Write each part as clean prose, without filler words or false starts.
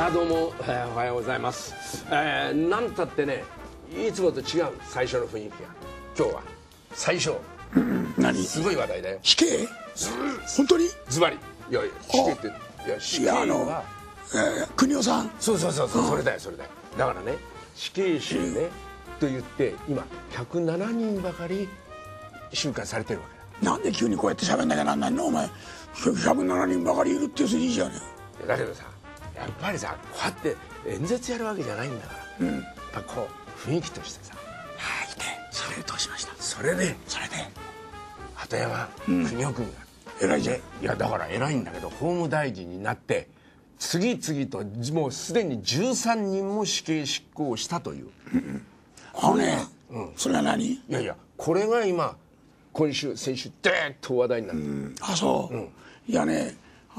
どうも、おはようございます。なんたってね、いつもと違う最初の雰囲気が。今日は最初、 何すごい話題だよ。 死刑本当にズバリ。いやいや、死刑って、いや死刑は国尾さん。 そう、それだよ。だからね、死刑囚ね、と言って今107人ばかり収監されてるわけだ。 なんで急にこうやって喋んなきゃなんないのお前。107人ばかりいるっていう数字いいじゃねえ。だけどさ、やっぱりさ、こうやって演説やるわけじゃないんだから、やっぱこう雰囲気としてさ、 いて、それでどうしました。 それで鳩山邦夫君が、 偉いじゃん。 いやだから偉いんだけど、法務大臣になって次々ともうすでに13人も死刑執行したという、 それは何。 いやこれが今今週先週でーっと話題になってる。 そう、いやね、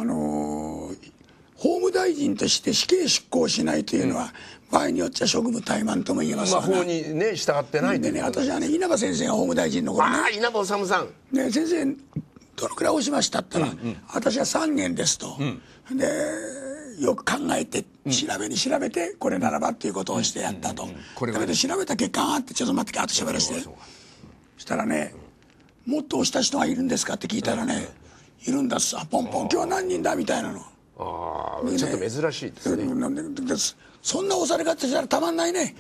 法務大臣として死刑執行しないというのは、場合によっちゃ職務怠慢とも言えますわな。 法にね従ってないでね、私はね、稲葉先生が法務大臣の頃ね、 稲葉治さんね、先生どのくらい押しましたって言ったら、私は3件ですと、でよく考えて調べてこれならばっていうことをしてやったと。だけど調べた結果があって、ちょっと待ってあと喋らせて。そしたらね、もっと押した人がいるんですかって聞いたらね、いるんだっさ、ポンポン今日は何人だみたいなの。 ちょっと珍しいですね。 そんな押され方したらたまんないね。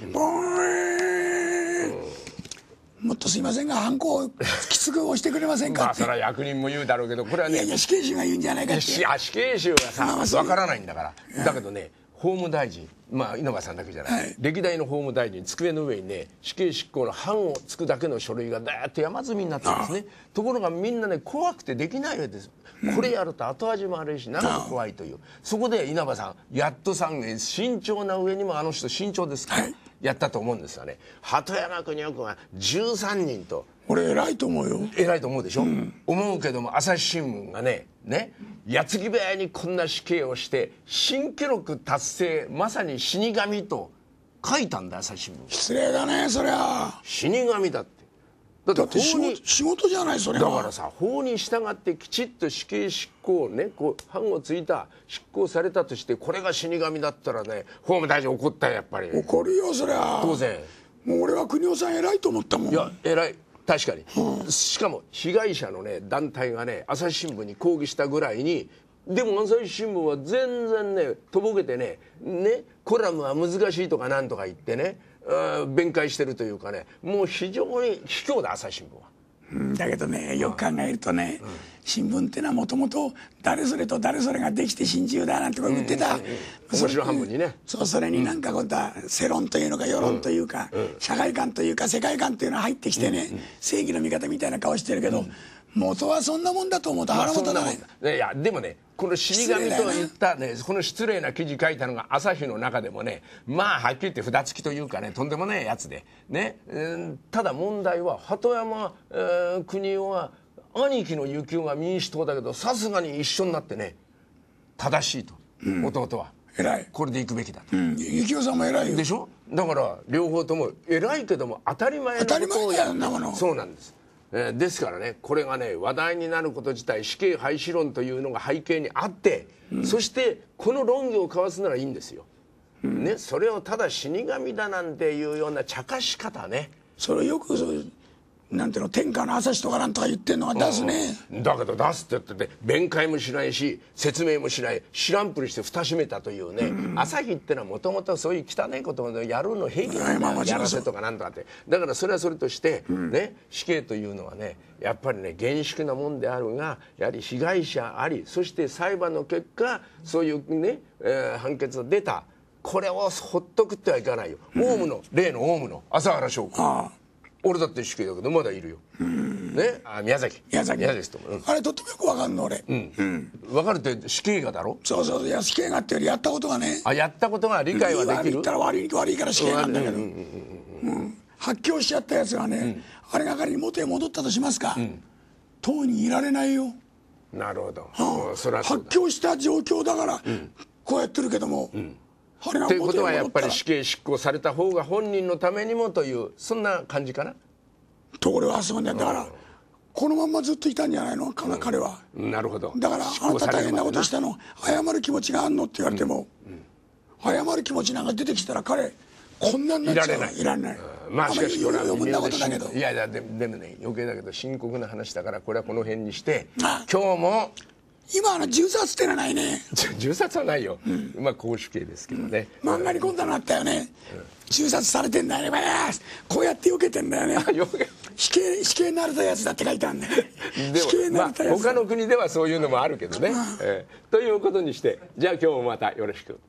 もっとすいませんがハンコをきつく押してくれませんかって。 それは役人も言うだろうけど、これはね、 いや死刑囚が言うんじゃないかって。 死刑囚がさ、わからないんだから。だけどね、法務大臣、稲葉さんだけじゃない、歴代の法務大臣、机の上にね、死刑執行の判をつくだけの書類がだーっと山積みになってるんですね。ところがみんなね、怖くてできないわけです。これやると後味も悪いし、なんか怖いという。そこで稲葉さん、やっと3件、慎重な上にもあの人慎重ですから、やったと思うんですよね。鳩山邦夫君は13人と。 俺偉いと思うよ。 偉いと思うでしょ、思うけども、朝日新聞がね矢継ぎ早にこんな死刑をして新記録達成、まさに死神と書いたんだ、朝日新聞。 失礼だねそりゃ。 死神だって。だって仕事じゃないそれは。 だからさ、法に従ってきちっと死刑執行ね、こう判をついた執行されたとして、これが死神だったらね、法務大臣怒ったよ、やっぱり。 怒るよそりゃ。 当然。 もう俺は邦夫さん偉いと思ったもん。 いや偉い、確かに、しかも被害者のね団体がね朝日新聞に抗議したぐらいに。でも朝日新聞は全然ねとぼけてねコラムは難しいとかなんとか言ってね、弁解してるというかね、もう非常に卑怯だ朝日新聞は。 だけどね、よく考えるとね、新聞ってのはもともと誰それと誰それができて心中だなんてこと言ってた。 面白半分にね。 それになんか今度は世論というのか世論というか、社会観というか世界観というのが入ってきてね、正義の味方みたいな顔してるけど、元はそんなもんだと思うと腹も立たない。 いやでもね、この死神と言ったね、この失礼な記事書いたのが朝日の中でもね、はっきり言って札付きというかね、とんでもないやつでね、ただ問題は鳩山邦夫は兄貴の幸男が民主党だけど、さすがに一緒になってね正しいと、弟は偉い、 これで行くべきだと。 幸男さんも偉いよ。 でしょ。だから両方とも偉いけども当たり前のことをやるんだもの。そうなんです。ですからね、これがね話題になること自体、死刑廃止論というのが背景にあって、そしてこの論議を交わすならいいんですよ、それをただ死神だなんていうような茶化し方ね、 それよくなんていうの、天下の朝日とかなんとか言ってんのが出すね。 だけど出すって言ってて弁解もしないし説明もしない、知らんぷりして蓋閉めたというね、朝日ってのはもともとそういう汚いことをやるの平気なんだよ、やらせとかなんとかって。だからそれはそれとして、死刑というのはねやっぱりね厳粛なもんであるが、やはり被害者あり、そして裁判の結果そういうね、判決が出た、これをほっとくってはいかないよ。オウムの例のオウムの朝原翔子、俺だって死刑だけどまだいるよ。宮崎と、 あれとってもよくわかんの俺。 わかるって死刑がだろ。 そう、死刑がってよりやったことがね。 やったことが理解はできる。 言ったら悪いから死刑なんだけど、発狂しちゃったやつがね、あれが仮に元へ戻ったとしますか、党にいられないよ。 なるほど。 発狂した状況だからこうやってるけども。 ということはやっぱり死刑執行された方が本人のためにもという、そんな感じかなと。俺はそうなんだから、このまんまずっといたんじゃないの彼は。 なるほど。 だからあんた大変なことしたの謝る気持ちがあんのって言われても、 謝る気持ちなんか出てきたら彼こんなになっちゃう。いられない。 まあしかしこれは余分なことだけど。 いやいやでもね余計だけど深刻な話だからこれはこの辺にして今日も今銃殺ってのはないね。 銃殺はないよ、まあ公主刑ですけどね、 漫画に今度のあったよね、銃殺されてんだよね、こうやって避けてんだよね。死刑になれたやつだって書いてあるんだよ。 でもまあ他の国ではそういうのもあるけどね、ということにしてじゃあ今日もまたよろしく。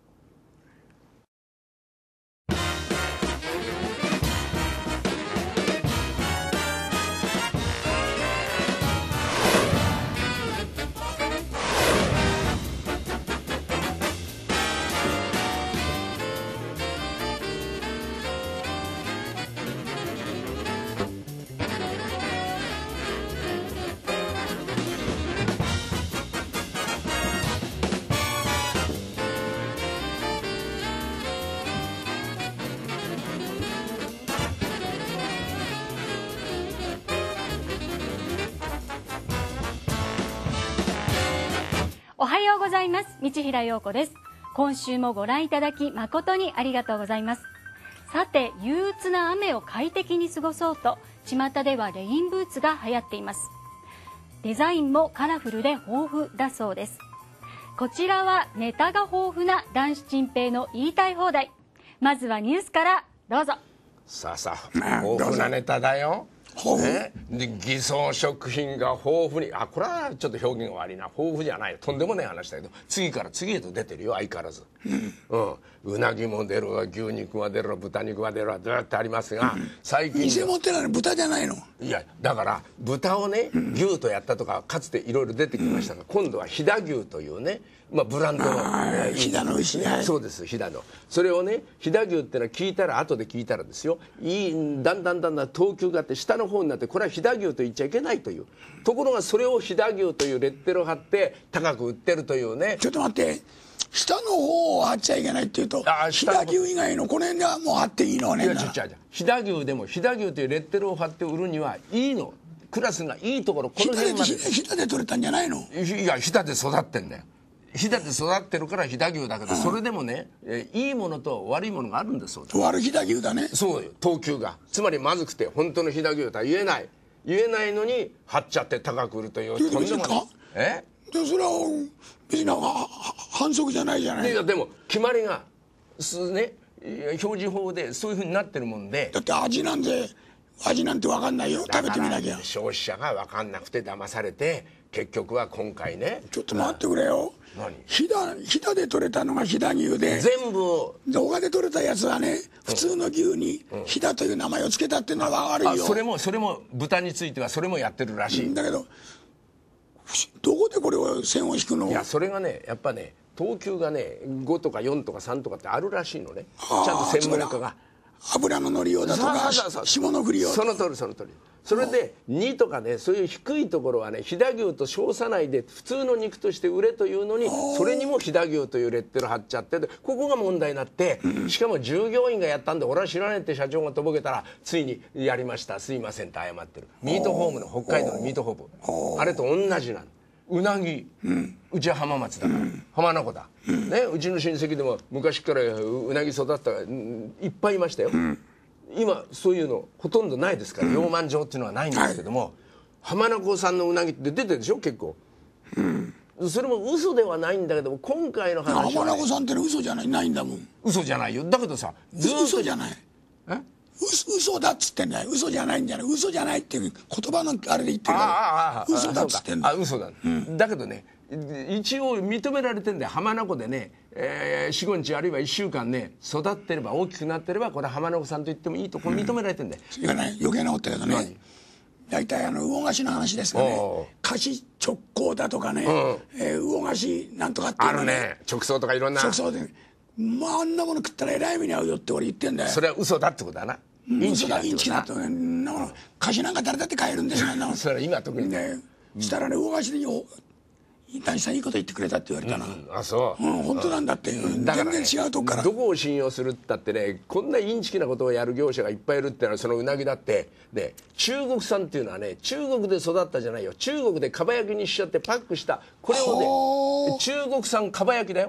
おはようございます。道平陽子です。今週もご覧いただき誠にありがとうございます。さて、憂鬱な雨を快適に過ごそうと巷ではレインブーツが流行っています。デザインもカラフルで豊富だそうです。こちらはネタが豊富な男子チンペイの言いたい放題。まずはニュースからどうぞ。 さあさあ豊富なネタだよ。で偽装食品が豊富にこれはちょっと表現が悪いな、豊富じゃないよ、とんでもない話だけど次から次へと出てるよ相変わらず、うなぎも出るわ牛肉は出るわ豚肉は出るわずっとありますが、最近偽物ってのは豚じゃないの。 いやだから豚をね牛とやったとかかつていろいろ出てきましたが、今度は飛騨牛というね、ブランドの飛騨の牛ね。 そうです飛騨のそれをね飛騨牛ってのは聞いたら後で聞いたらですよ、だんだん等級があって下の方になってこれは飛騨牛と言っちゃいけないという、ところがそれを飛騨牛というレッテルを貼って高く売ってるというね。 ちょっと待って、下の方を貼っちゃいけないっていうと飛騨牛以外のこの辺ではもう貼っていいのね。 いや飛騨牛でも飛騨牛というレッテルを貼って売るにはいいの、クラスがいいところこの辺まで。 飛騨で取れたんじゃないの。 いや飛騨で育ってんだよ。飛騨で育ってるから飛騨牛だけど、それでもね、いいものと悪いものがあるんですそうだ。 悪飛騨牛だね。 そうよ、等級がつまりまずくて本当の飛騨牛とは言えないのに貼っちゃって高く売るというとんでもない。 でそれは別に反則じゃないじゃない。 いやでも決まりがね表示法でそういうふうになってるもんで。 だって味なんて分かんないよ、食べてみなきゃ。 消費者が分かんなくて騙されて結局は今回ね。 ちょっと待ってくれよ。飛騨で取れたのが飛騨牛で、 全部動画で取れたやつはね普通の牛に飛騨という名前を付けたっていうのは悪いよ。 それも豚についてはそれもやってるらしい。 だけどどこでこれを線を引くの。 いやそれがねやっぱね等級がね5とか4とか3とかってあるらしいのね、ちゃんと専門家が。 油の乗りようだとか霜の降りよう。 その通り。それで2とかねそういう低いところはね飛騨牛と称さないで普通の肉として売れというのに、それにも飛騨牛というレッテル貼っちゃってここが問題になって、しかも従業員がやったんで俺は知らないって社長がとぼけたらついにやりましたすいませんって謝ってる。ミートホームの北海道のミートホームあれと同じなの。うなぎ、うちは浜松だから、浜名湖だ、うちの親戚でも昔からうなぎ育ったいっぱいいましたよ、今そういうのほとんどないですから、養鰻場っていうのはないんですけども、浜名湖産のうなぎって出てるでしょ結構、それも嘘ではないんだけども今回の話は、 浜名湖産って嘘じゃないんだもん。 嘘じゃないよ。だけどさ嘘じゃない、嘘だっつってんだよ。嘘じゃないんじゃない、嘘じゃないっていう言葉のあれで言ってるから嘘だっつってんだよ。 嘘だ、だけどね一応認められてんだよ浜名湖でね、45日あるいは1週間ね育ってれば大きくなってればこれは浜名湖さんと言ってもいいとこれ認められてんだよ。 それがね余計なことだけどね、大体魚菓子の話ですがね、菓子直行だとかね、魚菓子なんとかっていうのあるね、直送とかいろんな直送で、あんなもの食ったらえらい目に遭うよって俺言ってんだよ。 それは嘘だってことだな。インチキだってことだ。 菓子なんか誰だって買えるんですよそれは今特にね。したらね魚菓子で大さんいいこと言ってくれたって言われたな。 あそう、 本当なんだって。 だから、 全然違うとこからどこを信用するったってねこんなインチキなことをやる業者がいっぱいいるってのはそのうなぎだってで中国産っていうのはね中国で育ったじゃないよ、中国でかば焼きにしちゃってパックしたこれをね中国産かば焼きだよ。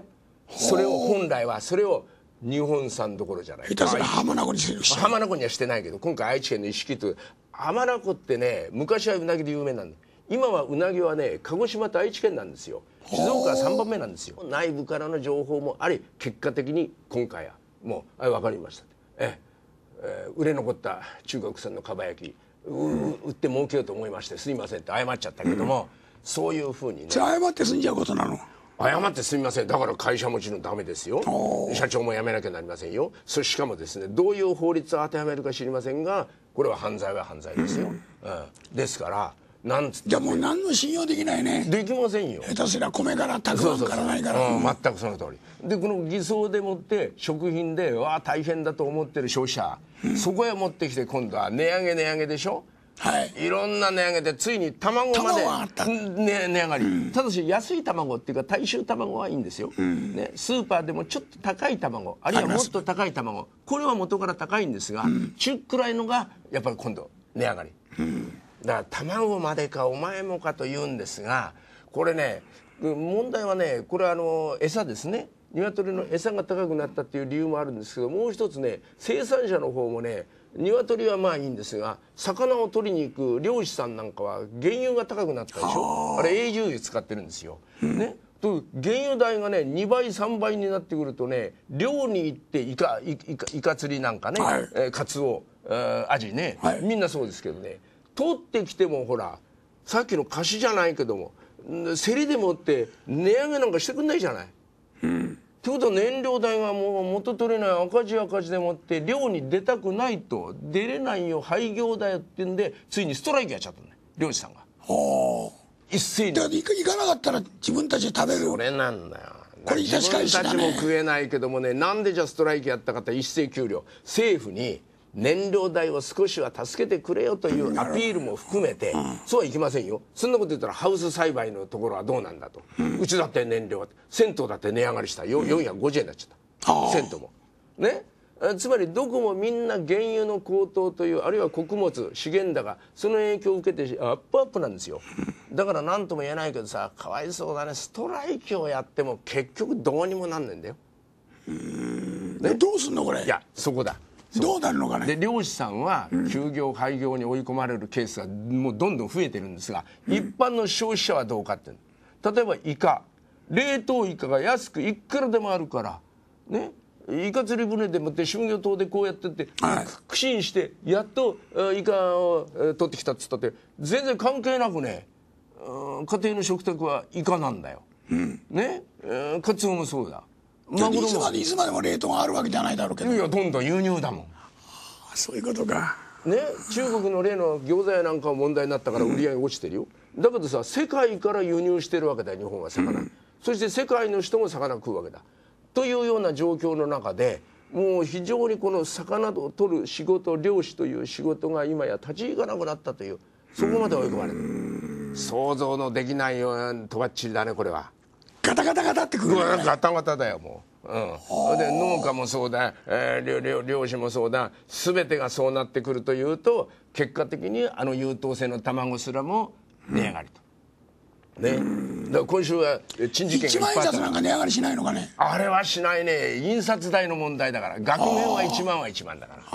それを本来はそれを日本産どころじゃない。 下手すら浜名湖にしてるし、 浜名湖にはしてないけど、今回愛知県の一色という浜名湖ってね、昔はうなぎで有名なんで、今はうなぎはね鹿児島と愛知県なんですよ。静岡は3番目なんですよ。内部からの情報もあり、結果的に今回はもう分かりました、売れ残った中国産のかば焼き売って儲けようと思いまして、すいませんって謝っちゃったけども、そういうふうにね。 謝って済んじゃうことなの？ 謝ってすみません。だから会社もちろんダメですよ。社長も辞めなきゃなりませんよ。しかもですね、どういう法律を当てはめるか知りませんが、これは犯罪は犯罪ですよ、ですからなんつってじゃあもう何の信用できないね。 できませんよ。 下手すりゃ米からたくあんからないから、 全くその通りで、この偽装でもって食品でわあ大変だと思ってる消費者、そこへ持ってきて今度は値上げでしょ。 はい、 いろんな値上げでついに卵まで値上がり、ただし安い卵っていうか大衆卵はいいんですよ、ね、スーパーでもちょっと高い卵、あるいはもっと高い卵、これは元から高いんですが、中くらいのがやっぱり今度値上がり、だから卵までかお前もかと言うんですが、これね問題はね、これは餌ですね。鶏の餌が高くなったっていう理由もあるんですけど、もう一つね、生産者の方もね、鶏はまあいいんですが、魚を取りに行く漁師さんなんかは原油が高くなったでしょ。あれ永住油使ってるんですよ、ね、と原油代がね2倍3倍になってくるとね、漁に行ってイカ釣りなんかね、カツオ、アジね、みんなそうですけどね、取ってきてもほらさっきの貸しじゃないけども競りでもって値上げなんかしてくんないじゃない。ってことは燃料代がもう元取れない赤字でもって漁に出たくないと、出れないよ廃業だよって言うんで、ついにストライキやっちゃったんだよ漁師さんが。一斉に。 だから行かなかったら自分たちで食べる。 それなんだよ。 これ自分たちも食えないけどもね、なんでじゃあストライキやったかって一斉給料、政府に燃料代を少しは助けてくれよというアピールも含めて、そうはいきませんよ。そんなこと言ったらハウス栽培のところはどうなんだと、うちだって燃料銭湯だって値上がりした450円になっちゃった銭湯もね。つまりどこもみんな原油の高騰という、あるいは穀物資源高、その影響を受けてアップなんですよ。だから何とも言えないけどさ、かわいそうだね。ストライキをやっても結局どうにもなんないんだよ。 ね、どうすんのこれ。 いやそこだ。 どうなるのかね。 で漁師さんは休業廃業に追い込まれるケースがもうどんどん増えてるんですが、一般の消費者はどうかって、例えばイカ、冷凍イカが安くいくらでもあるからね、イカ釣り船でもって集魚島でこうやってって苦心してやっとイカを取ってきたっつったって全然関係なくね、家庭の食卓はイカなんだよ、ね、カツオもそうだ。 マグロもいつまでも冷凍があるわけじゃないだろうけど。 いやどんどん輸入だもん。 そういうことか。 ね、中国の例の餃子屋なんかは問題になったから売り上げ落ちてるよ、だけどさ世界から輸入してるわけだよ日本は魚、そして世界の人も魚食うわけだというような状況の中で、もう非常にこの魚を取る仕事、漁師という仕事が今や立ち行かなくなったという、そこまで追い込まれる。想像のできないようなとばっちりだねこれは。 ガタガタガタってくる、 ガタガタだよもう。で農家もそうだ、漁師もそうだ、全てがそうなってくるというと、結果的に優等生の卵すらも値上がりと、ね、だから今週は珍事件がいっぱいあった。 1万円札なんか値上がりしないのかね。 あれはしないね。印刷代の問題だから。額面は1万は1万だから。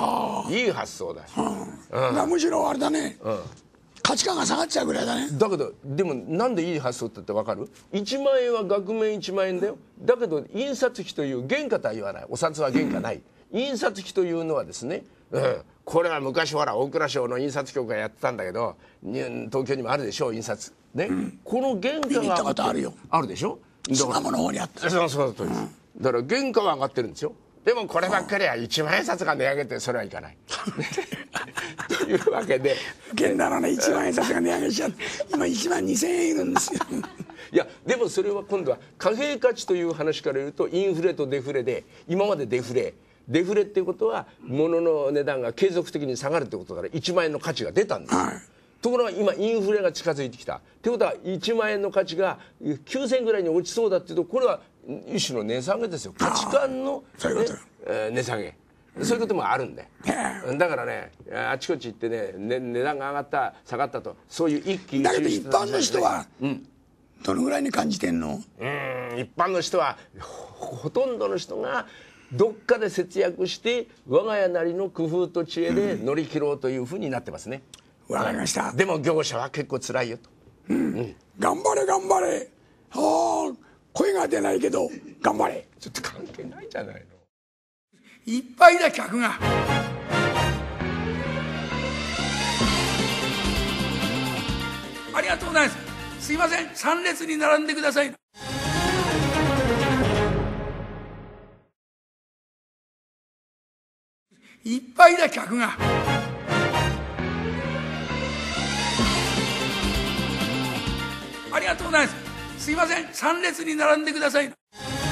いい発想だ。 むしろあれだね、価値観が下がっちゃうぐらいだね。 だけどでもなんでいい発想って分かる？1万円は額面1万円だよ。だけど印刷費という原価とは言わない。お札は原価ない。印刷費というのはですね、これは昔ほら大蔵省の印刷局がやってたんだけど、東京にもあるでしょ印刷ね、この原価が見に行ったことあるよ。 あるでしょ。 巣鴨の方にあった。 そうです、だから原価は上がってるんですよ。でもこればっかりは1万円札が値上げてそれはいかないというわけで、 現代のね1万円札が値上げしちゃって今1万2000円いるんですよいやでもそれは今度は貨幣価値という話から言うと、インフレとデフレで、今までデフレっていうことは物の値段が継続的に下がるってことから1万円の価値が出たんです、ところが今インフレが近づいてきたってことは1万円の価値が9000円ぐらいに落ちそうだっていうと、これは一種の値下げですよ。価値観の、値下げ、そういうこともあるんで、だからねあちこち行ってね値段が上がった下がったと、そういう一喜一憂だけど一般の人は、 どのぐらいに感じてんの？ 一般の人はほとんどの人がどっかで節約して我が家なりの工夫と知恵で乗り切ろうというふうになってますね。 わかりました。 でも業者は結構辛いよと。 頑張れ頑張れ。声が出ないけど頑張れ。 ちょっと関係ないじゃないの。 いっぱいだ客が。ありがとうございます。すいません、3列に並んでください。いっぱいだ客が。ありがとうございます。すいません、3列に並んでください。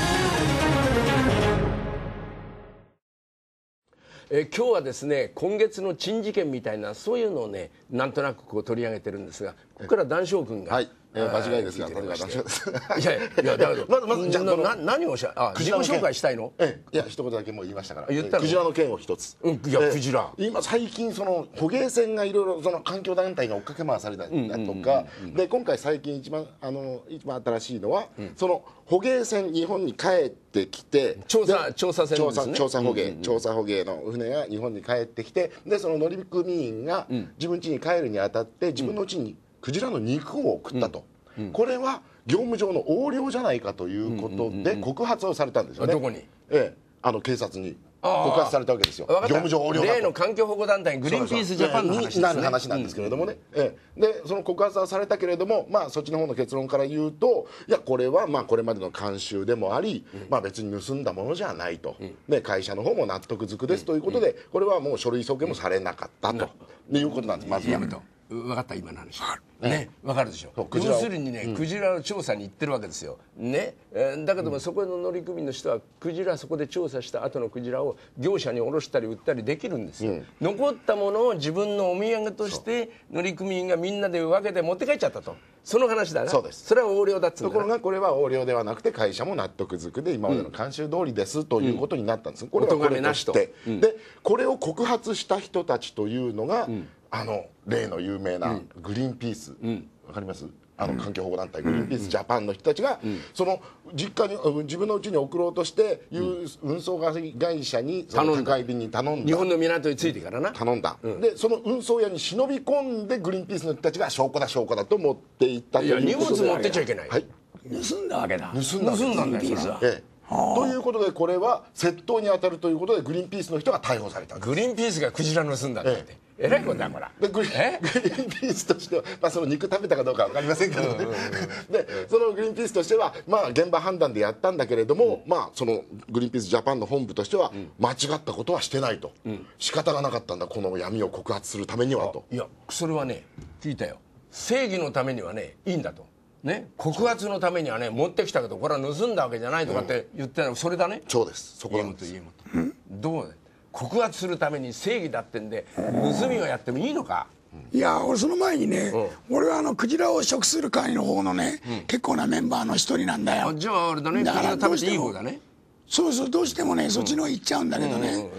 今日はですね、今月の珍事件みたいなそういうのをね、なんとなくこう取り上げてるんですが、ここから談笑君が、 はい、間違いですが、 聞いてくれまして談笑です。 いやだけどまずじゃあ何を自己紹介したいの？ いや一言だけもう言いましたから。 言ったの？ クジラの件を一つ。 いやクジラ。 今最近その捕鯨船がいろいろその環境団体が追っかけ回されたりだとか、で今回最近一番新しいのは、その捕鯨船日本に帰ってきて調査船ですね。 調査捕鯨の船が日本に帰ってきて、でその乗組員が自分家に帰るにあたって自分の家にクジラの肉を送ったと。これは業務上の横領じゃないかということで告発をされたんですよね。 どこに？ 警察に告発されたわけですよ。業務上横領だと。 例の環境保護団体グリーンピースジャパンの話ですね。 になる話なんですけれどもね。でその告発はされたけれども、そっちの方の結論から言うと、いやこれはこれまでの慣習でもあり、別に盗んだものじゃないと。で会社の方も納得づくですということで、これはもう書類送検もされなかったということなんです。まずは。 分かった今の話ね、分かるでしょ。要するにね、クジラの調査に行ってるわけですよね。だけどもそこの乗組員の人はクジラそこで調査した後のクジラを業者に卸したり売ったりできるんですよ。残ったものを自分のお土産として乗組員がみんなで分けて持って帰っちゃったと、その話だな。 そうです。 それは横領だっつうんだ。 ところがこれは横領ではなくて会社も納得づくで今までの慣習通りですということになったんです。これはこれとして、でこれを告発した人たちというのが、例の有名なグリーンピース、わかります？環境保護団体グリーンピースジャパンの人たちが、その実家に自分の家に送ろうとして運送会社にその宅配便に頼んだ。 日本の港に着いてからな頼んだ。でその運送屋に忍び込んでグリーンピースの人たちが証拠だと持っていったということで。 いや荷物持ってっちゃいけない。 はい。 盗んだわけだ。 盗んだんだよ。ということでこれは窃盗に当たるということでグリーンピースの人が逮捕されたんです。 グリーンピースがクジラ盗んだんだって。えらいことだこら。 でグリーンピースとしては、その肉食べたかどうかは分かりませんけどね。でそのグリーンピースとしては現場判断でやったんだけれども、そのグリーンピースジャパンの本部としては間違ったことはしてないと、仕方がなかったんだこの闇を告発するためにはと。 いやそれはね聞いたよ。正義のためにはねいいんだと。ね、告発のためにはね持ってきたけどこれは盗んだわけじゃないとかって言ってたの、それだね。 そうです。そこなんです。 どう告発するために正義だってんで盗みをやってもいいのか。 いや俺その前にね、俺はクジラを食する会の方のね、結構なメンバーの一人なんだよ。 じゃああれだね、クジラ食べていい方だね。 そうどうしてもねそっちの方行っちゃうんだけどね、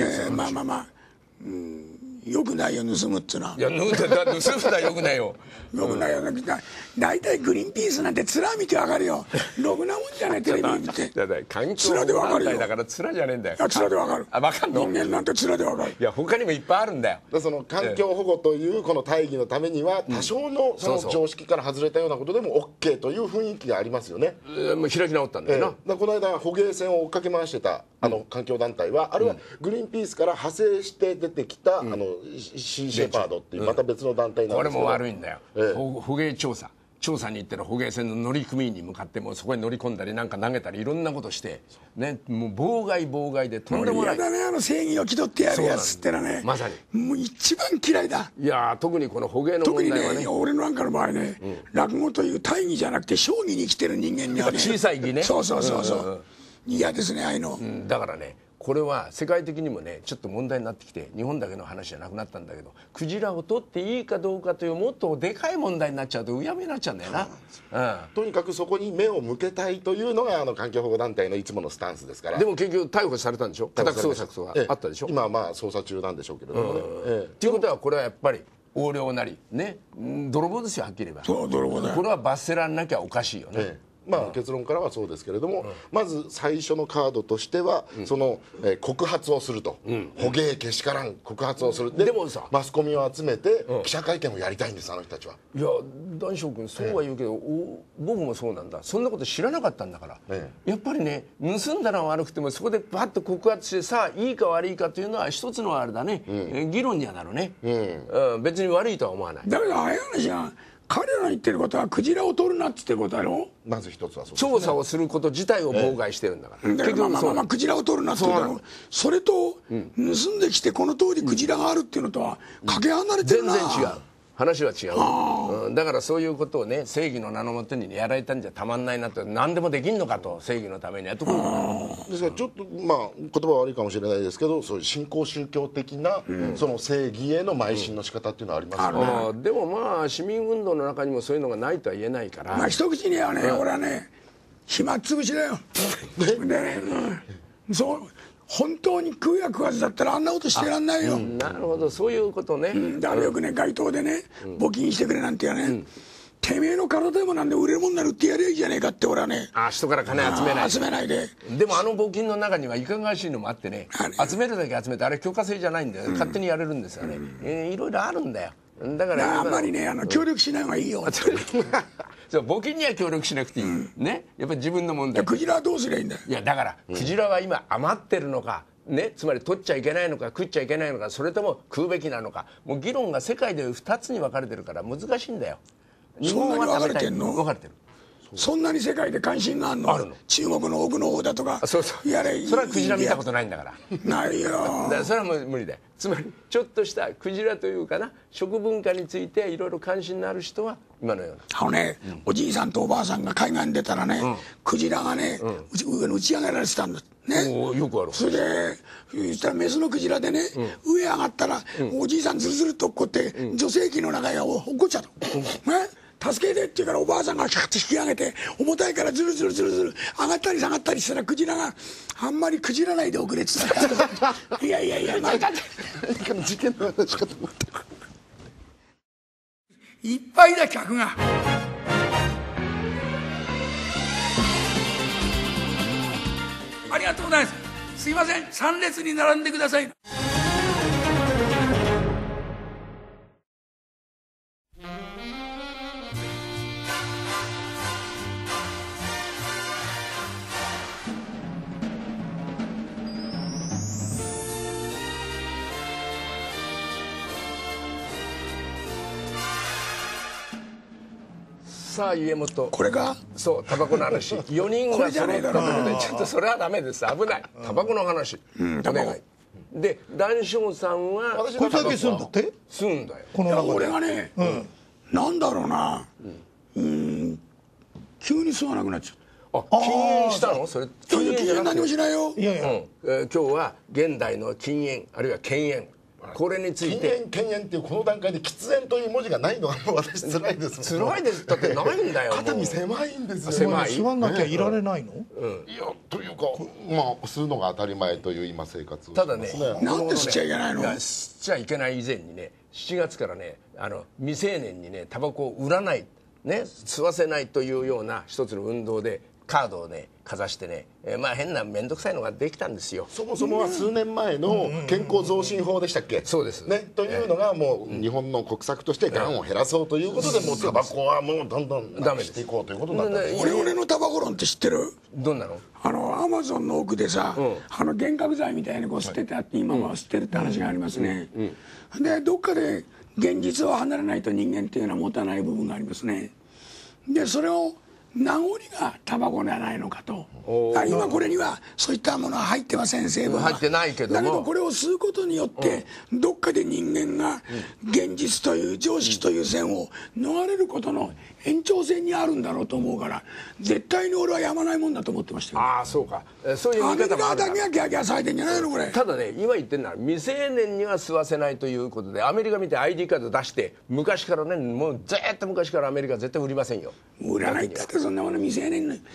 よくないよ盗むっつうのは。 いや盗むのはよくないよ。 よくないよ。大体グリーンピースなんて面見てわかるよ。ろくなもんじゃないテレビ見て。 環境団体だから面じゃねえんだよ。 面でわかる。 分かんの？ 人間なんて面でわかる。 いや他にもいっぱいあるんだよ。 その環境保護というこの大義のためには多少のその常識から外れたようなことでも OK という雰囲気がありますよね。 開き直ったんだよな。 この間捕鯨船を追っかけ回してた環境団体はあれはグリーンピースから派生して出てきたシーシェパードっていうまた別の団体なんですけど、 これも悪いんだよ。捕鯨調査に行ってる捕鯨船の乗組員に向かってもうそこに乗り込んだりなんか投げたりいろんなことしてね、もう妨害でとんでもない。 嫌だね正義を気取ってやるやつってのはね。 まさにもう一番嫌いだ。 いや特にこの捕鯨の問題はね。 特にね俺なんかの場合ね、落語という大義じゃなくて小義に生きてる人間にはね。 小さい義ね。 そう嫌ですねああいうの。 だからねこれは世界的にもねちょっと問題になってきて日本だけの話じゃなくなったんだけど、クジラを取っていいかどうかというもっとでかい問題になっちゃうとうやむやになっちゃうんだよな。 とにかくそこに目を向けたいというのが環境保護団体のいつものスタンスですから。 でも結局逮捕されたんでしょ。家宅捜索とかあったでしょ。 今は捜査中なんでしょうけれどもね。 っていうことはこれはやっぱり横領なりね、泥棒ですよ、はっきり言えば。 そう泥棒だよ。 これは罰せらんなきゃおかしいよね。 結論からはそうですけれども、まず最初のカードとしては、その告発をすると、捕鯨けしからん告発をする、 でもさマスコミを集めて記者会見をやりたいんです、あの人たちは。 いや、談笑君、そうは言うけど、僕もそうなんだ、そんなこと知らなかったんだから、やっぱりね、盗んだのは悪くても、そこでバッと告発して、さあ、いいか悪いかというのは、一つのあれだね、議論にはなるね、別に悪いとは思わない。 だけど、ああいう話が、彼らの言ってることは、クジラを取るなって言ってることだろ。 まず一つはそうです、 調査をすること自体を妨害してるんだから、 結局クジラを取るなって言うだろう。それと、盗んできてこの通りクジラがあるっていうのとはかけ離れてるな。 全然違う、話は違う、だからそういうことをね、正義の名のもとにやられたんじゃたまんないなと、何でもできんのかと、正義のためにやっとくるですからちょっと言葉は悪いかもしれないですけど、そういう新興宗教的な、その正義への邁進の仕方っていうのはありますよね。 でも市民運動の中にもそういうのがないとは言えないから、 一口にはね、俺はね、暇つぶしだよ。でね、そう本当に食うや食わずだったらあんなことしてらんないよ。 なるほど、そういうことね。 だからよくね、街頭でね、募金してくれなんて言うね、てめえの体でもなんで売れるもんなるってやりゃいいじゃねえかって、俺はね、 人から金集めないで。 でも募金の中にはいかがわしいのもあってね、集めるだけ集めて、あれ許可制じゃないんだよ、勝手にやれるんですよね、いろいろあるんだよ。だからあんまりね、協力しない方がいいよ。 募金には協力しなくていい、ね、やっぱり自分の問題。 クジラはどうすりゃいいんだよ。 いや、だから、クジラは今余ってるのか、ね、つまり取っちゃいけないのか食っちゃいけないのか、それとも食うべきなのか、もう議論が世界で2つに分かれてるから難しいんだよ。日本は食べたい。分かれてる。 そんなに世界で関心があるの？中国の奥の方だとか。 そうやれ。それはクジラ見たことないんだから。 ないよ。 だからそれはもう無理だよ。つまりちょっとしたクジラというかな、食文化についていろいろ関心のある人は今のような。 おじいさんとおばあさんが海岸に出たらね、クジラがね、打ち上げられてたんだね。 よくある。 それでそしたらメスのクジラでね、上上がったらおじいさんズルズルっと落っこって女性器の中へ落っこっちゃった。助けてって言うからおばあさんがキャッと引き上げて、重たいからズルズルズルズル上がったり下がったりしたら、クジラがあんまりクジらないでおくれっつったいやまた事件の話かと思った。 いっぱいだ客が。ありがとうございます。すいません、3列に並んでください。 さあ家元、 これか。 そうタバコの話4人が揃ったので、ちょっとそれはダメです、危ない。タバコの話、お願い。で談笑さんはこれだけ吸うんだって。 吸うんだよ。 この中で俺がね、なんだろうな、急に吸わなくなっちゃった。 禁煙したの？それ禁煙何もしないよ。 いやいや、 今日は現代の禁煙あるいは犬煙、これについて。 禁煙っていうこの段階で喫煙という文字がないのが私辛いですもん。 辛いです。だってないんだよ。 肩身狭いんですよ。 狭い。 吸わなきゃいられないの？ いやというか吸うのが当たり前という今生活をただね、 なんで吸っちゃいけないの？ 吸っちゃいけない以前にね、7月からね、未成年にねタバコを売らない、ね、吸わせないというような一つの運動でカードをねかざしてね、変な面倒くさいのができたんですよ。 そもそもは数年前の健康増進法でしたっけ？ そうですね、というのがもう日本の国策としてがんを減らそうということで、もうタバコはもうどんどんなくしていこうということになったんです。 俺のタバコ論って知ってる？ どんなの？ アマゾンの奥でさ、幻覚剤みたいにこう捨ててあって、今は捨てるって話がありますね。でどっかで現実を離れないと人間っていうのは持たない部分がありますね。でそれを名残がタバコではないのかと。今これにはそういったものは入ってません、成分は入ってないけども、 だけどこれを吸うことによってどっかで人間が現実という常識という線を逃れることの延長線にあるんだろうと思うから、絶対に俺はやまないもんだと思ってましたよ。 ああそうか、そういう見アメリカ方もあるから。 だけがギャーギャー咲いてんじゃないのこれ。 ただね、今言ってるのは未成年には吸わせないということで、アメリカ見て ID カード出して、昔からね、もうずっと昔からアメリカ絶対売りませんよ。 売らないったってそんなもの未成年の。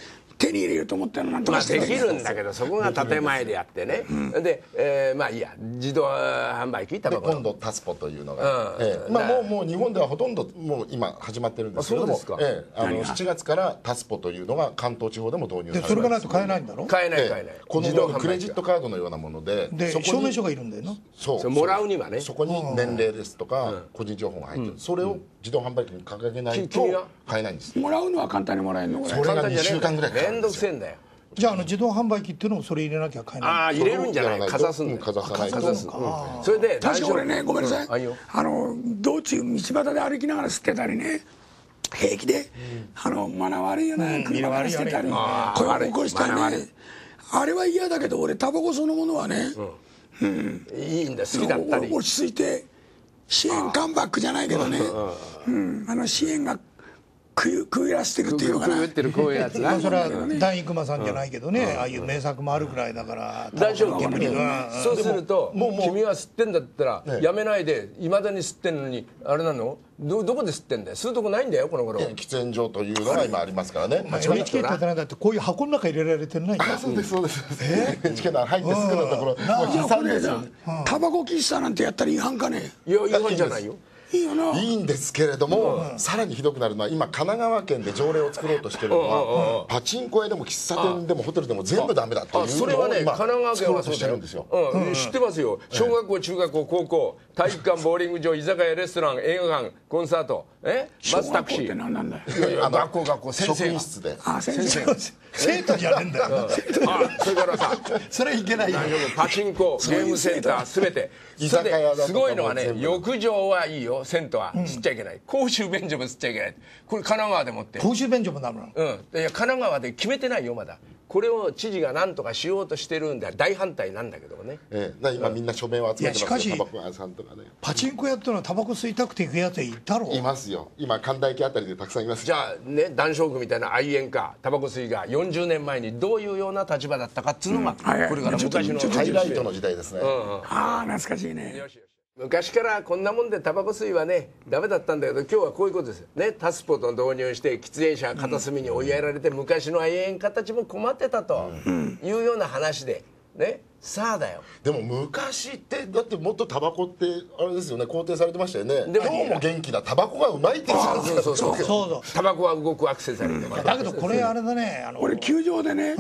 手に入れようと思ったらなんとまあかしてできるんだけどそこが建前であってね、で、まあいいや自動販売機タバコ今度タスポというのが、まあもう日本ではほとんどもう今始まってるんですけども、7月からタスポというのが関東地方でも導入されます。 でそれがないと買えないんだろ。 買えないこ自動販売機のクレジットカードのようなもので、そこに証明書がいるんだよな。 そうもらうにはね、 そこに年齢ですとか個人情報が入ってる、それを自動販売機に掲げないと買えないんです。 もらうのは簡単にもらえるのこれ。 それが2週間ぐらいかかるめんどくせえんだよ。 じゃあ自動販売機っていうのもそれ入れなきゃ買えない。 ああ入れるんじゃない、かざすんだよ。 かざさないと。 それで確か俺ね、ごめんなさい、道中道端で歩きながら吸ってたりね、平気でマナー悪いよね、車から捨てたり声を起こしたりね、あれは嫌だけど俺タバコそのものはね、 いいんだ、好きだったり。 落ち着いて支援カムバックじゃないけどね、支援が食いらしてるっていうのかな。 食ってるこういうやつな。 それはダイクマさんじゃないけどね、ああいう名作もあるくらいだから大丈夫。そうすると君は吸ってんだったらやめないで、いまだに吸ってんのにあれなの、どこで吸ってんだよ。吸うとこないんだよこの頃。 喫煙所というのが今ありますからね。 NHK ってだってこういう箱の中入れられてないんだ。 そうですそうです。NHK の入ってすぐのところ、もう悲惨ですよね。 タバコ喫茶なんてやったら違反かね。 いや違反じゃないよ。 いいよな。 いいんですけれども、さらにひどくなるのは今神奈川県で条例を作ろうとしてるのは、パチンコ屋でも喫茶店でもホテルでも全部ダメだというそれはね、神奈川県はそうしてるんですよ。 知ってますよ。小学校中学校高校体育館ボーリング場居酒屋レストラン映画館コンサートバスタクシー。 何なんだよ。 学校先生が職員室で。 先生生徒じゃねえんだよ。 それからさ、 それいけないよ。 パチンコゲームセンターすべて。 居酒屋だとかもすごいのはね、浴場はいいよ、銭湯は吸っちゃいけない、公衆便所も吸っちゃいけない、これ神奈川でもって、 公衆便所もダメなの。 いや神奈川で決めてないよまだ。これを知事が何とかしようとしてるんで大反対なんだけどもね。 今みんな署名を集めてますよ。 いやしかしタバコ屋さんとかね。 パチンコやってるのはタバコ吸いたくて行くやついたろ。 いますよ。今神田駅あたりでたくさんいます。 じゃあね、談笑区みたいな愛煙家タバコ吸いが40年前にどういうような立場だったかっつうのが、これから昔のハイライトの時代ですね。 ああ懐かしいね。 よしよし。昔からこんなもんでタバコ吸いはねダメだったんだけど、今日はこういうことですよね。タスポと導入して喫煙者が片隅に追いやられて、昔の愛煙家たちも困ってたというような話でね。さあだよ。 でも昔ってだってもっとタバコってあれですよね、肯定されてましたよね。今日も元気だ、タバコがうまいって言ってたんですよ。 そうタバコは動くアクセサリーとか。 だけどこれあれだね、 俺球場でね、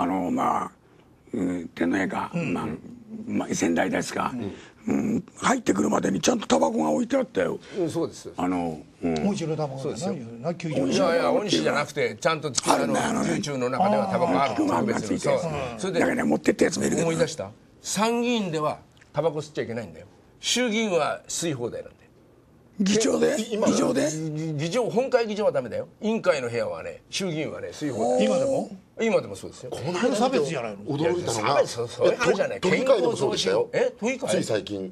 天皇陛下、仙台ですか、入ってくるまでにちゃんとタバコが置いてあったよ。 そうです。 もう一度タバコだな、球場。 いやいや、恩師じゃなくてちゃんと宮中の中ではタバコがある。 マークがついて、それでだからね持ってったやつもいるけど。 思い出した。参議院ではタバコ吸っちゃいけないんだよ。衆議院は吸い放題なんだよ。 議長で議場、本会議場はダメだよ。委員会の部屋はね、衆議院はね吸い放題。今でもそうですよ。 これ差別じゃないの。 驚いたのがそういう話じゃない。 都議会でもそうでしたよ。 都議会つい最近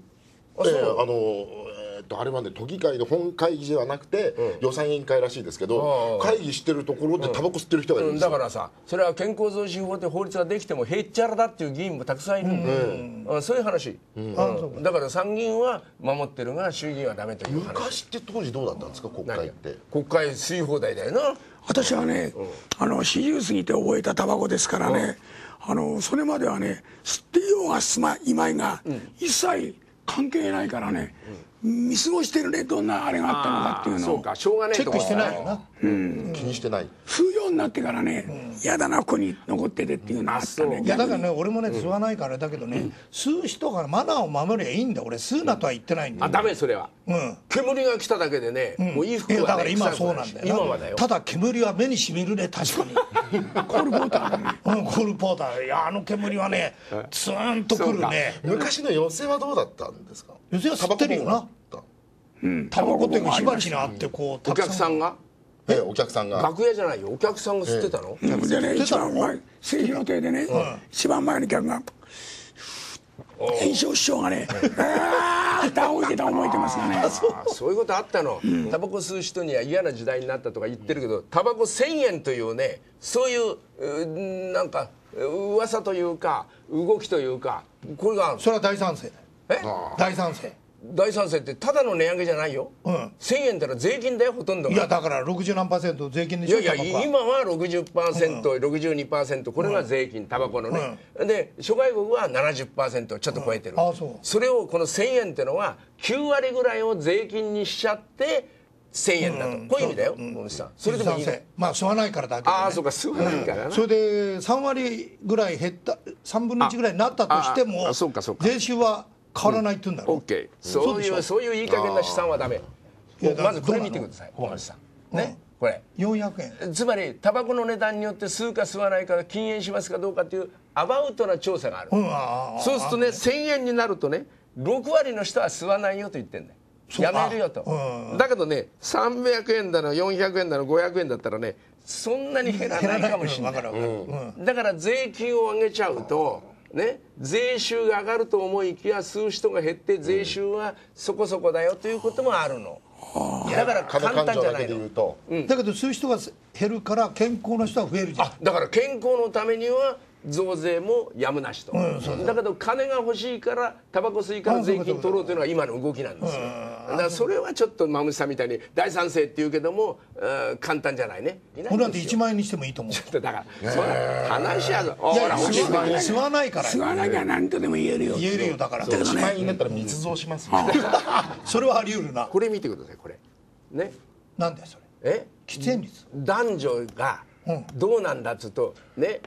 あれはね、都議会の本会議ではなくて予算委員会らしいですけど、会議してるところでタバコ吸ってる人がいるんですよ。 だからさ、それは健康増進法って法律ができてもへっちゃらだっていう議員もたくさんいるんだよ。そういう話。だから参議院は守ってるが衆議院はダメという話。 昔って当時どうだったんですか、国会って。 国会吸い放題だよな。 私はね、40過ぎて覚えたタバコですからね、それまではね、吸っていようがいまいが一切関係ないからね、見過ごしてるね、どんなあれがあったのかっていうのを。 そうか、しょうがねえとこチェックしてないよな。 気にしてない。 吸うようになってからね、嫌だな、ここに残っててっていうのがあったね。 いやだからね、俺もね吸わないからだけどね、吸う人がマナーを守りゃいいんだ。俺吸うなとは言ってないんだよ。 ダメ、それは。煙が来ただけでね、もう衣服はね。 だから今はそうなんだよ。 今はだよ。 ただ煙は目にしみるね、確かに。 コールポーターだね。 コールポーター。いや煙はね、ツーンとくるね。 昔の寄せはどうだったんですか。 寄せは吸ってるよな。タバコって火鉢にあってこう。 お客さんが。 お客さんが。 楽屋じゃないよ、お客さんが吸ってたの。 でね、一番前、政治の手でね、一番前の客が。炎症師匠がね、って仰いでた覚えてますがね。 そういうことあったの。タバコ吸う人には嫌な時代になったとか言ってるけど、タバコ1000円というね、そういうなんか噂というか動きというか、これがそれは大賛成だよ。大賛成。 大賛成ってただの値上げじゃないよ、1000円ってのは税金だよほとんどが。 いやだから60何%税金でしょ。 いやいや今は 60%、62% これが税金、タバコのね、で諸外国は 70% ちょっと超えてる、それをこの1000円ってのは9割ぐらいを税金にしちゃって1000円だと、こういう意味だよ、大西さん。それでもいいの？ まあ吸わないからだけど、ね、 ああそうか吸わないからな、 それで3割ぐらい減った3分の1ぐらいになったとしても税収は変わらないって言うんだろう。 OK、そういういい加減な試算はダメ。まずこれ見てください大橋さんね、これ 400円。 つまりタバコの値段によって吸うか吸わないか禁煙しますかどうかっていうアバウトな調査がある、そうするとね1000円になるとね6割の人は吸わないよと言ってんだよ、やめるよと、だけどね300円だの400円だの500円だったらねそんなに減らないかもしれない、だから税金を上げちゃうとね、税収が上がると思いきや吸う人が減って税収はそこそこだよということもあるの、だから簡単じゃないの。 だけど吸う人が減るから健康な人は増えるじゃん。 だから健康のためには増税もやむなしと、だけど金が欲しいからタバコ吸いから税金取ろうというのが今の動きなんですよ。だからそれはちょっと馬虫さんみたいに大賛成って言うけども簡単じゃないね。 俺なんて1万円にしてもいいと思う。 ちょっとだからそ話やぞ。 吸わないから。 吸わなきゃ何とでも言えるよ。 言えるよだから。 1万円になったら密造しますよ。 それはあり得るな。 これ見てくださいこれね。 なんだよそれ。喫煙率。 男女がどうなんだっつうとね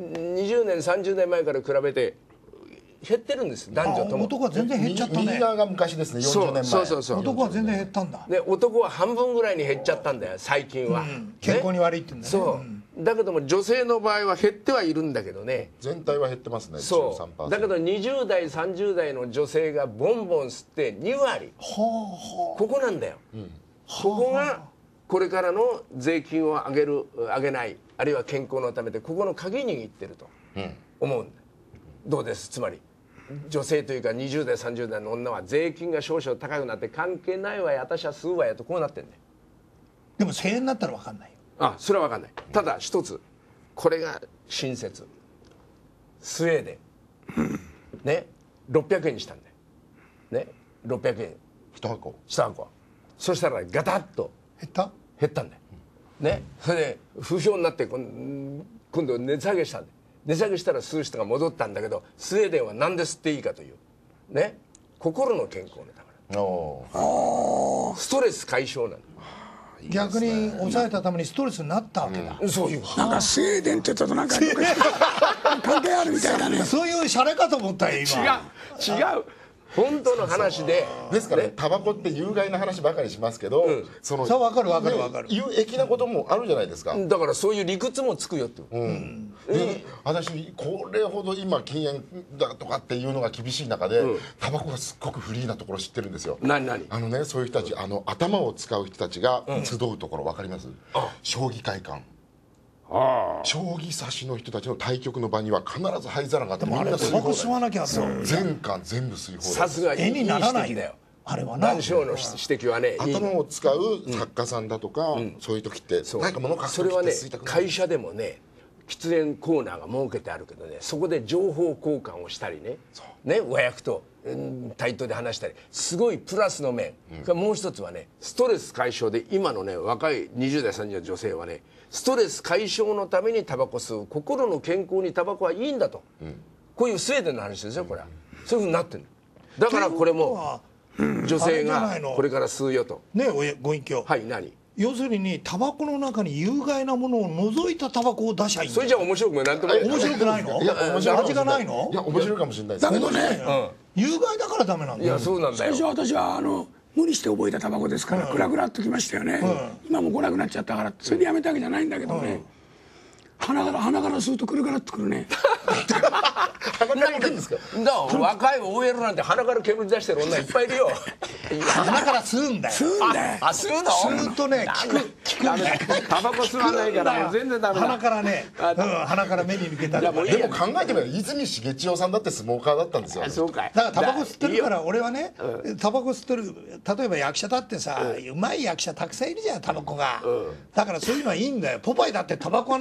20年30年前から比べて減ってるんです、男女とも。 男は全然減っちゃったね。 右側が昔ですね、40年前。 そう男は全然減ったんだ。 で男は半分ぐらいに減っちゃったんだよ最近は、 健康に悪いって言うんだね。 そうだけども女性の場合は減ってはいるんだけどね、 全体は減ってますね。 そう 13%。 だけど20代30代の女性がボンボン吸って2割、ここなんだよ、ここがこれからの税金を上げる上げないあるいは健康のためでここの鍵握ってると思うんだ、どうです。つまり女性というか20代30代の女は税金が少々高くなって関係ないわよ私は吸うわよとこうなってんだよ。 でも1000円になったら分かんないよ。 それは分かんない。ただ一つこれが親切、スウェーデンね600円にしたんだよね、600円 1箱そしたらガタッと減ったんだよね。それで不評になって今度値下げしたんだよ。値下げしたら吸う人が戻ったんだけどスウェーデンは何で吸っていいかというね心の健康のためストレス解消なんだ。 逆に抑えたためにストレスになったわけだ、 そういうなんかスウェーデンって言ったとなんか関係あるみたいだね。 そういうシャレかと思ったよ今。 違う本当の話で。 ですからタバコって有害な話ばかりしますけど、 そう分かる有益なこともあるじゃないですか。 だからそういう理屈もつくよって、 で私これほど今禁煙だとかっていうのが厳しい中で、タバコがすっごくフリーなところ知ってるんですよ。 何そういう人たち頭を使う人たちが集うところ分かります？将棋会館。将棋指しの人たちの対局の場には必ず灰皿があってみんな吸い放題。 吸わなきゃ全巻全部吸い放題。 さすが絵にならないんだよあれはな。 男性の指摘はね頭を使う作家さんだとか、そういう時ってなんか物書くそれはね吸いたくない。 会社でもね喫煙コーナーが設けてあるけどねそこで情報交換をしたりね和訳と対等で話したりすごいプラスの面、もう一つはねストレス解消で今のね若い20代30代の女性はねストレス解消のためにタバコ吸う心の健康にタバコはいいんだと、こういうスウェーデンの話ですよこれは。そういうふうになってるだからこれも女性がこれから吸うよとねご隠居。 はい何要するにタバコの中に有害なものを除いたタバコを出しゃいいんだよ。 それじゃ面白くもなんともない。 面白くないの？味がないの？ いや面白いかもしれないです。 だけどね、 有害だからダメなんだよ。 いやそうなんだ最よ。 初私は無理して覚えたタバコですからクラクラっときましたよね、今も来なくなっちゃったからそれでやめたわけじゃないんだけどね、鼻から吸うとくるからってくるね。 鼻から行くんですか？ 若い OL なんて鼻から煙出してる女いっぱいいるよ。 鼻から吸うんだよ。 吸うんだよ。 吸うの？ 吸うとね効くんだよ。 タバコ吸わないからもう全然ダメだ。 鼻からね、鼻から目に抜けたり。 でも考えてみれば泉重千代さんだってスモーカーだったんですよ。 そうかい。 だからタバコ吸ってるから俺はね、タバコ吸ってる例えば役者だってさ、うまい役者たくさんいるじゃんタバコが。だからそういうのはいいんだよ。ポパイだってタバコがなかったら騒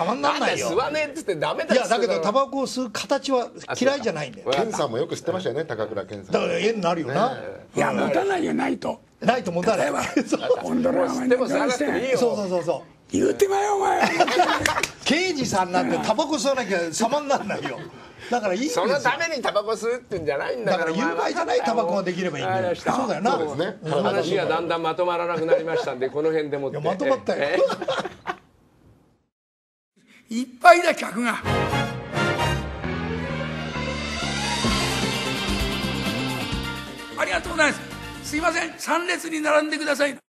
様にならないよ。 吸わねえっつってダメだいやだけどタバコを吸う形は嫌いじゃないんだよ。 健さんもよく吸ってましたよね、高倉健さん。 だから絵になるよな。 いや持たないよ、ないと。 ないと思ったら例えば温度のままにでも吸わなくてもいいよ。 そう言うてまよお前。 刑事さんなんてタバコ吸わなきゃ様にならないよ。だからいいんですよ。 そのためにタバコ吸うってんじゃないんだか。 だからら有害じゃないタバコができればいいんだよ。そうだよな。 そうですね。 話がだんだんまとまらなくなりましたんで、この辺でもって。 いやまとまったよ。 いっぱいだ客が。ありがとうございます。すいません、3列に並んでください。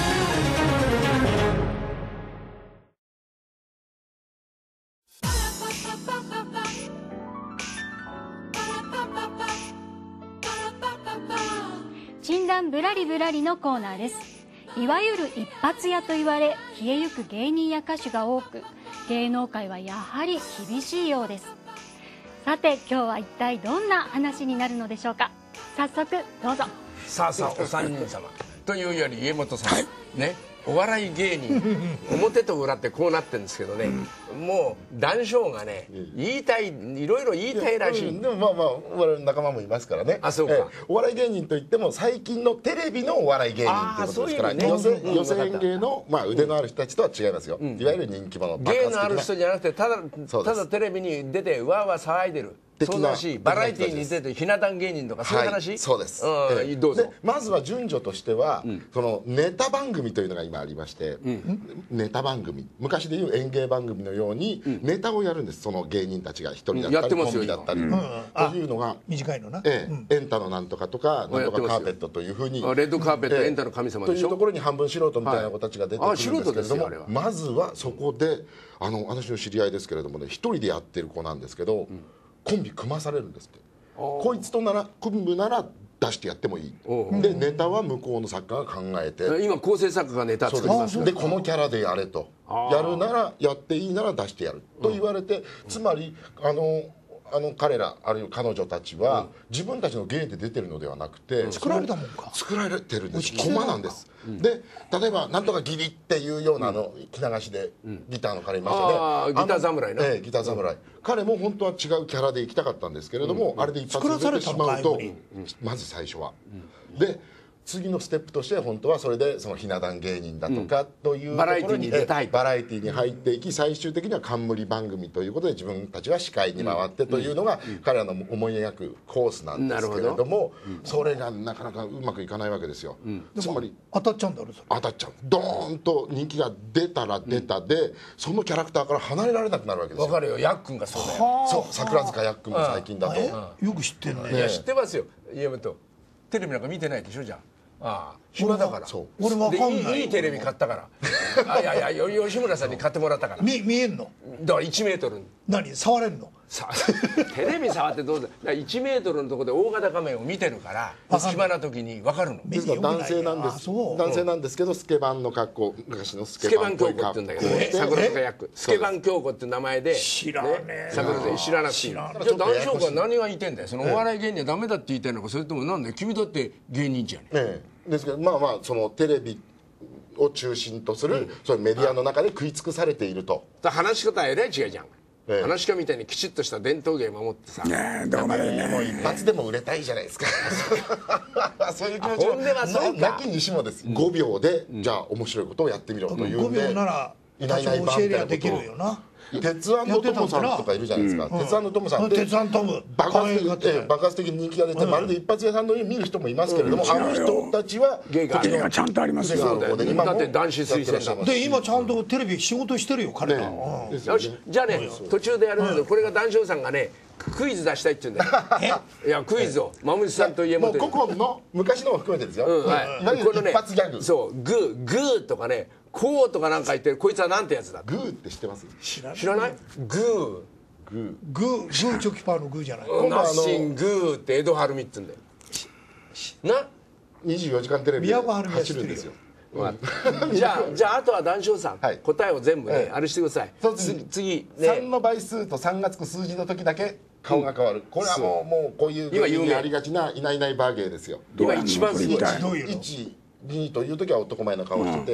診断ぶらりぶらりのコーナーです。いわゆる一発屋と言われ消えゆく芸人や歌手が多く、芸能界はやはり厳しいようです。さて今日は一体どんな話になるのでしょうか。早速どうぞ。 さあお三人様というより家元さん、ね、お笑い芸人表と裏ってこうなってるんですけどね、もう談笑がねいろいろ言いたいらしい。 でもまあ我々の仲間もいますからね。 あ、そうか。 お笑い芸人といっても最近のテレビのお笑い芸人ということですから、寄せ演芸の腕のある人たちとは違いますよ。いわゆる人気者、 芸のある人じゃなくてただテレビに出てわーわー騒いでる。そうだし、バラエティーに出てるひな壇芸人とかそういう話。 そうです。 どうぞ。 まずは順序としてはそのネタ番組というのが今ありまして、ネタ番組、昔でいう演芸番組のようにネタをやるんです。その芸人たちが一人だったりコンビだったりというのが短いのな。 エンタのなんとかとかなんとかカーペットというふうに、 レッドカーペットエンタの神様でしょというところに半分素人みたいな子たちが出てくるんですけれども、まずはそこで私の知り合いですけれどもね、一人でやってる子なんですけど、コンビ組まされるんですって。こいつと組むなら出してやってもいい。でネタは向こうの作家が考えて、 今構成作家がネタ作ります。 でこのキャラでやれと、やるならやっていいなら出してやると言われて、つまり彼らあるいは彼女たちは自分たちの芸で出てるのではなくて、 作られたもんか。 作られてるんです。コマなんです。で例えばなんとかギリっていうような着流しでギターの彼いましたね。 ギター侍ね。 ギター侍。彼も本当は違うキャラで行きたかったんですけれども、あれで一発で出てしまうと、まず最初は。で次のステップとして本当はそれでそのひな壇芸人だとかというところにバラエティーに入っていき、最終的には冠番組ということで自分たちが司会に回ってというのが彼らの思い描くコースなんですけれども、それがなかなかうまくいかないわけですよ。つまり当たっちゃうんだろ。 当たっちゃう。ドーンと人気が出たら出たで、そのキャラクターから離れられなくなるわけですよ。 わかるよ。ヤックンがそうだよ。 そう、桜塚ヤックンも最近だと。 よく知ってるね。 いや知ってますよ。家元テレビなんか見てないでしょ。じゃあ暇だから。 俺わかんない。 いいテレビ買ったから。いや吉村さんに買ってもらったから。 見えんの。 だから1メートル。 何触れんの。 テレビ触ってどうだ。1メートルのところで大型画面を見てるから暇な時に分かるの。 ですから男性なんですけど、スケバンの格好、昔のスケバン京子って言うんだけど、桜塚ヤックスケバン京子って名前で知らねえ。 桜塚知らなくていい。じゃあ談笑君は何が言いてんだよ。そのお笑い芸人はダメだって言いたいのか、それともなんだよ君だって芸人じゃね。 ですけどそのテレビを中心とするそういうメディアの中で食い尽くされていると。 話し方はえらい違いじゃん。話し家みたいにきちっとした伝統芸守ってさ、 どこまでもう一発でも売れたいじゃないですか。そういう気持ちもなきにしもです。5秒でじゃあ面白いことをやってみろというんで、 5秒ならいないいない教えりゃできるよな。 鉄腕のトムさんとかいるじゃないですか。鉄腕のトムさんで爆発的に人気が出て、まるで一発屋さんのように見る人もいますけれども、あの人たちは芸がちゃんとありますよ。 だって男子推薦だもん。 で今ちゃんとテレビ仕事してるよ彼が。 よし、じゃあね途中でやるけど、これが談笑さんがねクイズ出したいって言うんだよ。いやクイズを馬淵さんと家元に。 もう古今の昔のも含めてですよ。いわゆる一発ギャグ。 そうグーとかね。こうとかなんか言ってる。こいつはなんてやつだ。 グーって知ってます？ 知らない？グーチョキパーのグーじゃない。 ナッシングーって江戸晴美って言うんだよ。な 24時間テレビで走るんですよ。 じゃああとは談笑さん、答えを全部ねあれしてください。次 3の倍数と3がつく数字の時だけ顔が変わる。これはもうこういう芸人にありがちないないいバーゲーですよ。 今一番すごい。 1、2という時は男前の顔してて、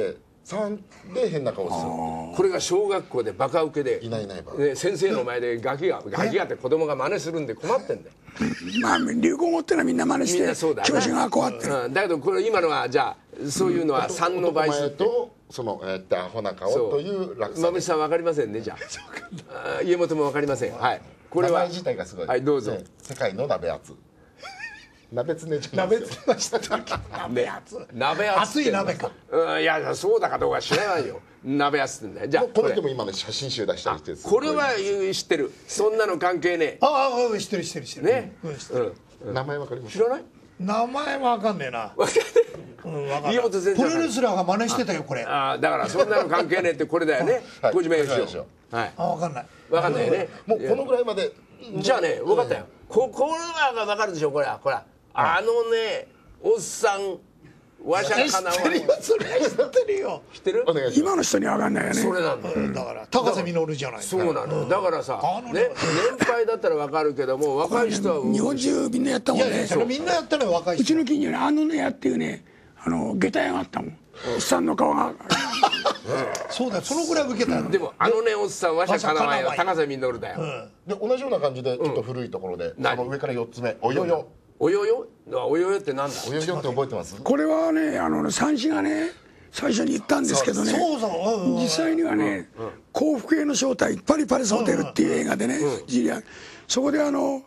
3で変な顔する。 これが小学校でバカ受けでいないば先生の前でガキがって子供が真似するんで困ってんだよ。 まあ流行語ってのはみんな真似して教師が怖ってる。 だけどこれ今のはじゃあそういうのは3の倍数とそのアホな顔という落差。 馬渕さん分かりませんねじゃあ。家元も分かりません。はい。これは名前自体がすごい。 はいどうぞ。 世界の鍋圧。鍋つねちゃん。 鍋つました鍋圧。 鍋圧。 熱い鍋か。 いやそうだかどうか知らないよ。鍋圧ってね。じゃあこの人も今ね写真集出したりしてる。 これは知ってる。そんなの関係ねえ。 ああ知ってる知ってる知ってる。 ね。 名前わかります？ 知らない？ 名前はわかんねえな。 家元先生。 プロレスラーが真似してたよこれ。 だからそんなの関係ねえってこれだよね。小島よしお。はい。 わかんない。 わかんないよね。 もうこのぐらいまで。 じゃあね分かったよ。これは分かるでしょこれは。ねおっさんわしゃかなわ。 知ってるよそれ知ってるよ。 知ってる？ 今の人には分かんないよね。 それなんだよ。 だから高瀬実じゃない。 そうなの。だからさね年配だったら分かるけども若い人は日本中みんなやったもんね。 それみんなやったのよ若い人。 うちの近所にねやっていうね下駄屋があったもん。おっさんの顔が。 そうだよそのぐらい受けた。 でもねおっさんわしゃかなわよ高瀬実だよ。 で同じような感じでちょっと古いところでその上から4つ目およよ。 およよってなんだ？ およよって覚えてます？ これはね三子がね最初に言ったんですけどね。実際にはね幸福への正体パリパリホテルっていう映画でねそこで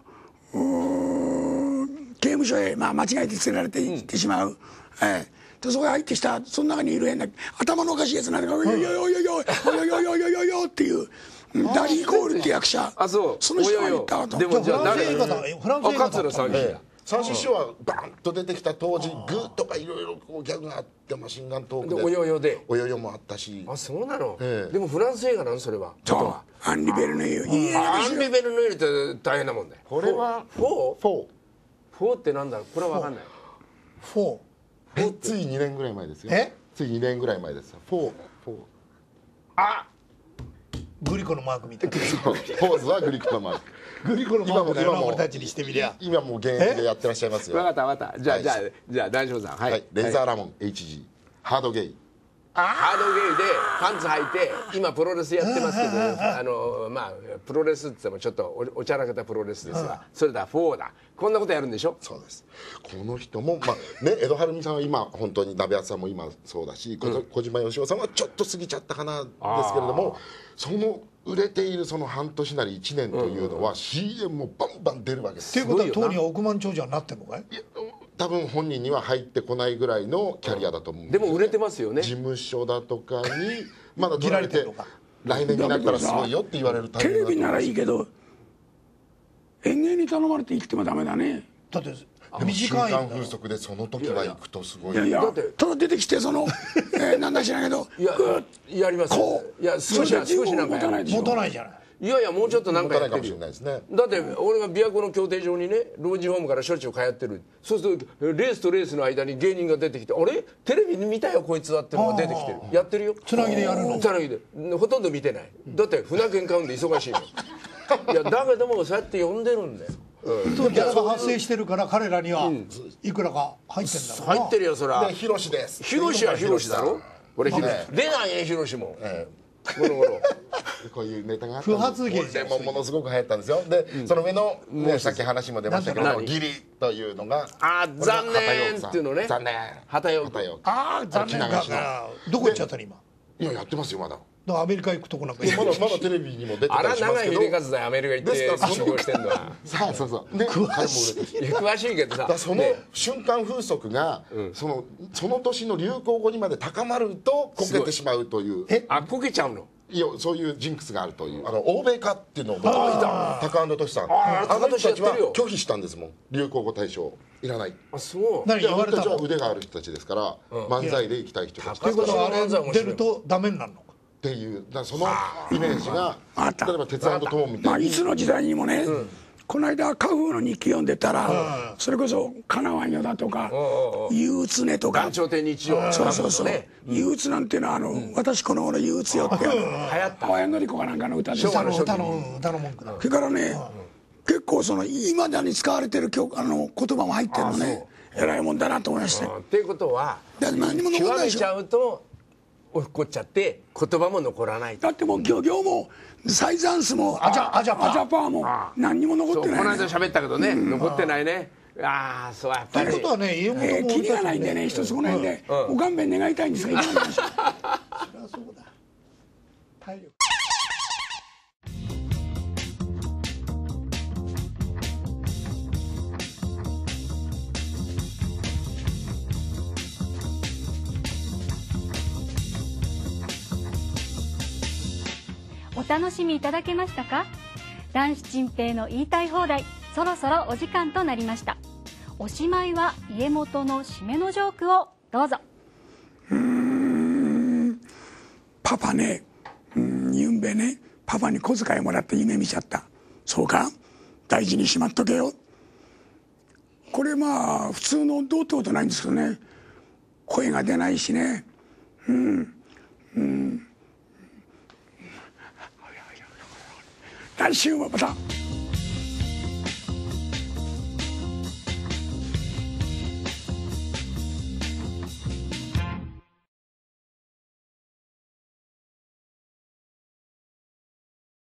刑務所へ間違えて連れられて行ってしまう。でそこへ入ってきたその中にいる変な頭のおかしいやつなんだけど「およよよよよよよよ」っていうダリー・コールって役者その人が言ったと。 でもじゃあ誰？ フランス映画だ。 桂三枝だ。 三枝師匠はバンと出てきた当時グーとかいろいろギャグがあってマシンガントークでおよよでおよよもあったし。 あそうなの。でもフランス映画なのそれは。 アンリベルヌエル。 アンリベルヌエルって大変なもんだよ。 これはフォーってなんだろうこれは分かんない。 つい2年ぐらい前ですよ。つい2年ぐらい前ですよ。フォー。 あグリコのマークみたいな。 ポーズはグリコのマーク。 グリコのマークだよな俺たちにしてみりゃ。 今もう現役でやってらっしゃいますよ。 分かったじゃあ大丈夫さん。はい。 レーザーラモン HG ハードゲイ。 ハードゲイでパンツ履いて今プロレスやってますけどまあプロレスって言ってもちょっとおちゃらけたプロレスですがそれだ4だこんなことやるんでしょ。 そうです。この人も江戸晴美さんは今本当に鍋厚さんも今そうだし小島よしおさんはちょっと過ぎちゃったかなですけれどもその売れているその半年なり1年というのは CM もバンバン出るわけです。 っていうことは当人は億万長者になってるのかい？ 多分本人には入ってこないぐらいのキャリアだと思うんでも売れてますよね。 事務所だとかにまだ取られて来年になったらすごいよって言われるタイミングだと思う。 テレビならいいけど演芸に頼まれて行ってもダメだね。 だって短い瞬間風速でその時は行くとすごい。 いやただ出てきてなんだ知らんけどやります。いや少しなんか持たないでしょ。 持たないじゃない。 いやもうちょっとなんかやってるよ。だって俺が琵琶湖の競艇場にね老人ホームからしょっちゅう通ってる。そうするとレースとレースの間に芸人が出てきてあれテレビに見たよこいつはってのが出てきてる。やってるよ。 つなぎでやるの。 つなぎでほとんど見てない。だって船券買うんで忙しいの。いやだけどもそうやって呼んでるんだよ。 ギャラが発生してるから彼らにはいくらか入ってんだろうな。 入ってるよそら。 でヒロシです。 ヒロシはヒロシだろ。俺ヒロシ出ないねヒロシも。ゴロゴロこういうネタがあった不発芸でもものすごく流行ったんですよ。でその上のさっき話も出ましたけどギリというのが残念っていうのね。 残念旗よく残念だからどこ行っちゃったの今。 いややってますよまだ。 アメリカ行くとこなんかまだテレビにも出てたりしますけど。 長い秀和だよアメリカ行って修行してんのは。 そうで詳しいけどさその瞬間風速がその年の流行語にまで高まるとこけてしまうという。 こけちゃうの。 いやそういうジンクスがあるという欧米化っていうのを高安俊さんあの人たちは拒否したんですもん。流行語大賞いらない。 そう何言われたの。 あの人たちは腕がある人たちですから漫才で行きたい人たち。 ということは出るとダメになるのかっていうそのイメージが例えば鉄腕と友みたいにいつの時代にもねこの間家風の日記読んでたらそれこそかなわんよだとか憂鬱ねとか岩頂亭日曜そう憂鬱なんていうのは私この頃憂鬱よって流行った青柳子かなんかの歌で歌の文句だ。 それからね結構今だに使われてる言葉も入ってるのね。偉いもんだなと思いまして。 っていうことは何も残んないでしょ。 極めちゃうと落っこっちゃって言葉も残らない。 だってもう今日もサイザンスもアジャパーも何にも残ってない、ね、 この間喋ったけどね、残ってないね。ああ、そうやっぱり。 ということはね、家元もキリがないんでね、一つこの辺でご勘弁願いたいんですが、そりゃそうだ。体力。 お楽しみいただけましたか？男子チンペイの言いたい放題、そろそろお時間となりました。おしまいは家元の締めのジョークをどうぞ。 パパね、ゆんべね、パパに小遣いもらって夢見ちゃった。そうか、大事にしまっとけよ。これまあ普通のどうってことないんですけどね、声が出ないしね、来週もまた。